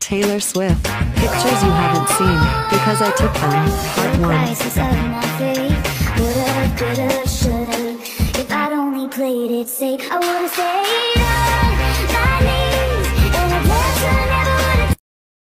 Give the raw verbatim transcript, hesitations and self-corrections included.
Taylor Swift. Pictures you haven't seen, because I took them. Part one. Prices of my faith. Would've, could've, should've. If I'd only played it safe, I would've stayed up.